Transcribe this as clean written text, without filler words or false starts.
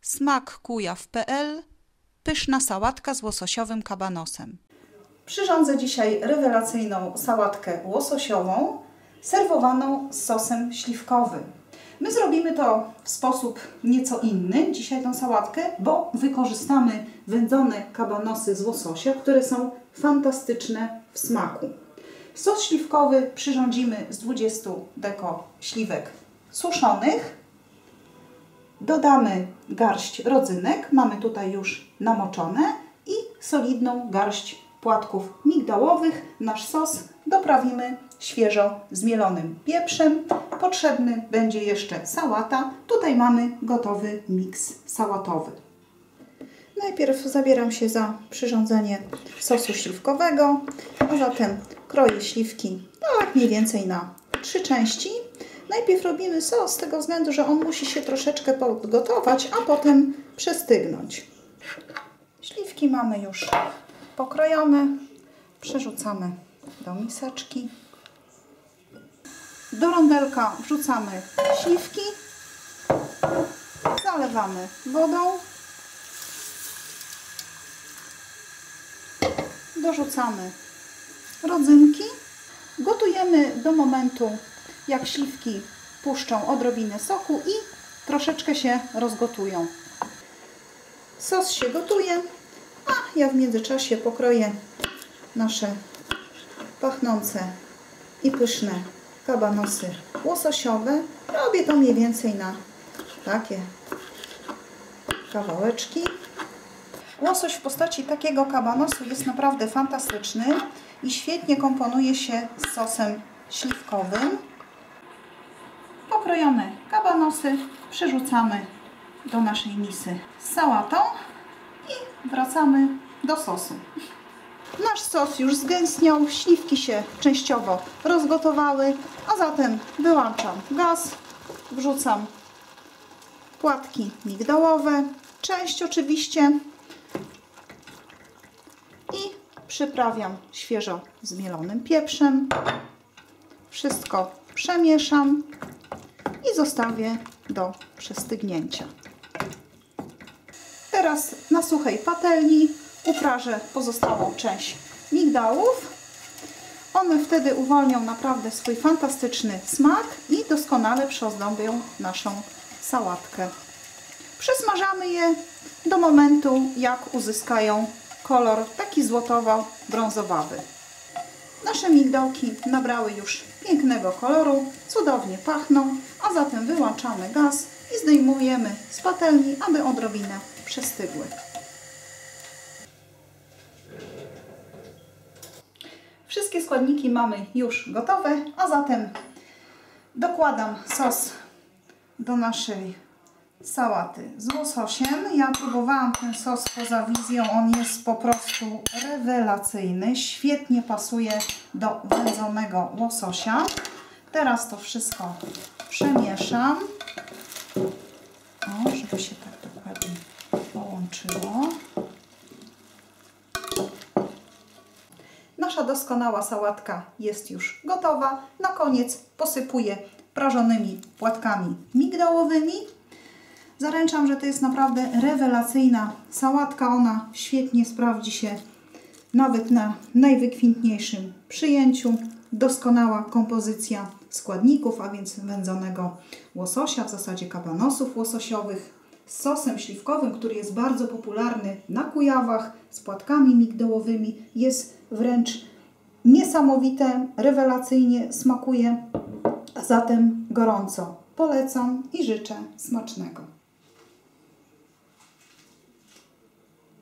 smakkujaw.pl. Pyszna sałatka z łososiowym kabanosem. Przyrządzę dzisiaj rewelacyjną sałatkę łososiową, serwowaną z sosem śliwkowym. My zrobimy to w sposób nieco inny, dzisiaj tą sałatkę, bo wykorzystamy wędzone kabanosy z łososia, które są fantastyczne w smaku. Sos śliwkowy przyrządzimy z 20 deko śliwek suszonych. Dodamy garść rodzynek, mamy tutaj już namoczone, i solidną garść płatków migdałowych. Nasz sos doprawimy świeżo zmielonym pieprzem. Potrzebny będzie jeszcze sałata. Tutaj mamy gotowy miks sałatowy. Najpierw zabieram się za przyrządzenie sosu śliwkowego, a zatem kroję śliwki tak mniej więcej na 3 części. Najpierw robimy sos z tego względu, że on musi się troszeczkę podgotować, a potem przestygnąć. Śliwki mamy już pokrojone. Przerzucamy do miseczki. Do rondelka wrzucamy śliwki. Zalewamy wodą. Dorzucamy rodzynki. Gotujemy do momentu, jak śliwki puszczą odrobinę soku i troszeczkę się rozgotują. Sos się gotuje, a ja w międzyczasie pokroję nasze pachnące i pyszne kabanosy łososiowe. Robię to mniej więcej na takie kawałeczki. Łosoś w postaci takiego kabanosu jest naprawdę fantastyczny i świetnie komponuje się z sosem śliwkowym. Pokrojone kabanosy przerzucamy do naszej misy z sałatą i wracamy do sosu. Nasz sos już zgęstniał, śliwki się częściowo rozgotowały, a zatem wyłączam gaz, wrzucam płatki migdałowe, część oczywiście, i przyprawiam świeżo zmielonym pieprzem. Wszystko przemieszam i zostawię do przestygnięcia. Teraz na suchej patelni uprażę pozostałą część migdałów. One wtedy uwolnią naprawdę swój fantastyczny smak i doskonale przyozdobią naszą sałatkę. Przesmażamy je do momentu, jak uzyskają kolor taki złotowo-brązowawy. Nasze migdałki nabrały już pięknego koloru, cudownie pachną, a zatem wyłączamy gaz i zdejmujemy z patelni, aby odrobinę przestygły. Wszystkie składniki mamy już gotowe, a zatem dokładam sos do naszej sałaty z łososiem. Ja próbowałam ten sos poza wizją, on jest po prostu rewelacyjny, świetnie pasuje do wędzonego łososia. Teraz to wszystko przemieszam, żeby się tak dokładnie połączyło. Nasza doskonała sałatka jest już gotowa. Na koniec posypuję prażonymi płatkami migdałowymi. Zaręczam, że to jest naprawdę rewelacyjna sałatka. Ona świetnie sprawdzi się nawet na najwykwintniejszym przyjęciu. Doskonała kompozycja składników, a więc wędzonego łososia, w zasadzie kabanosów łososiowych, z sosem śliwkowym, który jest bardzo popularny na Kujawach, z płatkami migdałowymi. Jest wręcz niesamowite, rewelacyjnie smakuje. A zatem gorąco polecam i życzę smacznego.